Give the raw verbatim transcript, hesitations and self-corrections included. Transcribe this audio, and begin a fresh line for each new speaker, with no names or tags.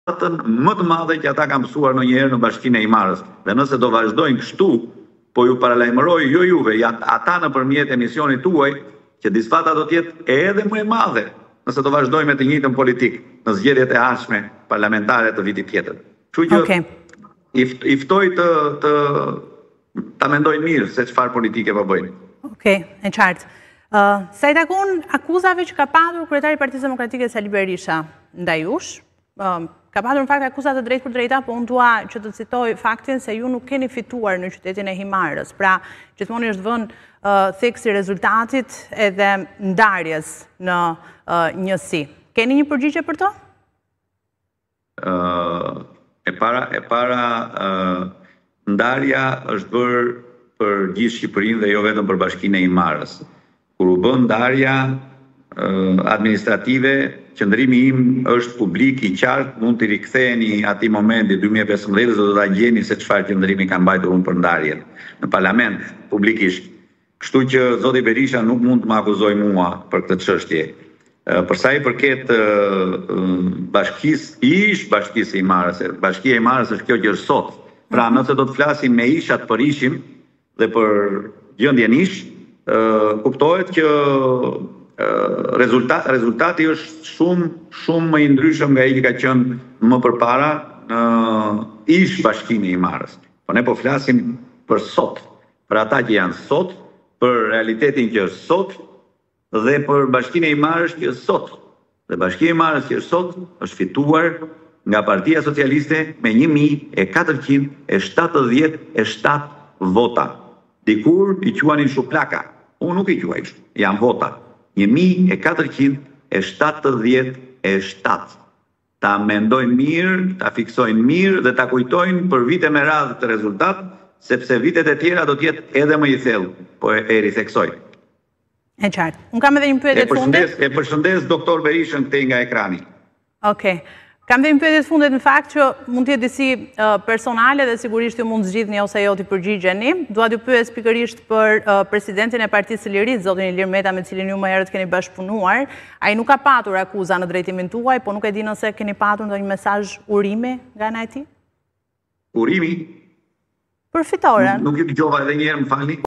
më të madhe që ata kanë mësuar ndonjëherë në Bashkinë e Ajmarës. Dhe nëse do vazhdojnë kështu, po ju paralajmëroj jo juve, ata nëpërmjet emisionit tuaj, që disfata do të jetë edhe më e madhe nëse do vazhdojmë me të njëjtën politikë në zgjedhjet e ardhshme parlamentare të vitit tjetër. Kështu që okay. I ftoj të të ta mendojnë mirë se çfarë politike po bëjnë.
Okej, e qartë. Uh, sa i takon akuzave që ka patur kryetari i Partisë Demokratike Sali Berisha ndaj jush, uh, ka patur në fakt akuzat të drejtë për drejta, po unë dua që të citoj faktin se ju nuk keni fituar në qytetin e Himarës. Pra, gjithmonë është vënë uh, theksi rezultatit edhe ndarjes në uh, njësi. Keni një përgjigje për to?
Uh, e para, e para uh, ndarja është bërë për gjithë Shqipërinë dhe jo vetëm për Bashkinë e Himarës. Kur u bën ndarja uh, administrative, qëndrimi im është publik i qartë, mund të riktheheni atij momenti dy mijë e pesëmbëdhjetë do ta gjeni se çfarë qëndrimi kanë mbajtur unë për ndarjen në parlament publikisht. Kështu që zoti Berisha nuk mund të më akuzojë mua për këtë çështje. Për sa i përket bashkisë, ish bashkisë e Himarës, Bashkia e Himarës është kjo që është sot. Pra nëse do të flasim me ishat për ishim dhe për gjendjen ish, kuptohet që Rezultat, rezultati është shumë, shumë më i ndryshëm nga ai që ka qenë më përpara në ish Bashkinë e Himarës. Po ne po flasim për sot, për ata që janë sot, për realitetin që është sot dhe për Bashkinë e Himarës që është sot. Dhe Bashkia e Himarës që është sot është fituar nga Partia Socialiste me një mijë e katërqind e shtatëdhjetë e shtatë vota. Dikur i quanin shuplaka. Unë nuk i quaj kështu, janë vota. një mijë e katërqind e shtatëdhjetë e shtatë. Ta mendojnë mirë, ta fiksojnë mirë dhe ta kujtojnë për vite me radhë të rezultat, sepse vitet e tjera do t'jetë edhe më i thellë, po e, e ritheksoj.
E qartë. Unë kam edhe një pyetje të fundit.
E përshëndes doktor Berishën këtej nga ekrani.
Okej. Kam dhe një pyetje të fundit në fakt që mund të jetë disi uh, personale dhe sigurisht ju mund zgjidhni ose jo t'i përgjigjeni. Dua t'ju pyes pikërisht për uh, presidentin e Partisë së Lirisë, zotin Ilir Meta, me cilin ju më herët keni bashkëpunuar. Ai nuk ka patur akuza në drejtimin tuaj, po nuk e di nëse keni patur ndonjë mesazh urimi nga ana e tij?
Urimi?
Për fitoren.
Nuk ju dëgjova edhe një herë, më falni.